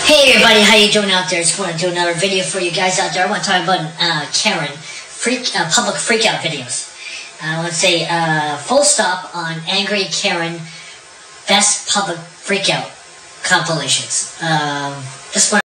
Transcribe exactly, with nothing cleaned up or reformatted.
Hey everybody, how you doing out there? Just want to do another video for you guys out there. I want to talk about uh, Karen, freak, uh, public freakout videos. I want to say uh, full stop on Angry Karen best public freakout compilations. Um, just want